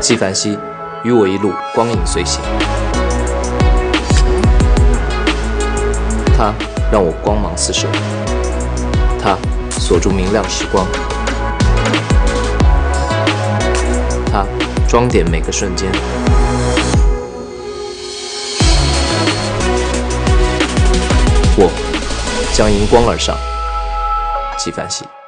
纪梵希与我一路光影随行，他让我光芒四射，他锁住明亮时光，他装点每个瞬间。我将迎光而上，纪梵希。